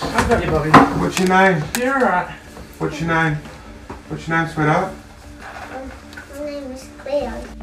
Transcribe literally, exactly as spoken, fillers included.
I got you, Bobby. What's your name? You're alright. What's your name? What's your name, sweetheart? Um, my name is Cleo.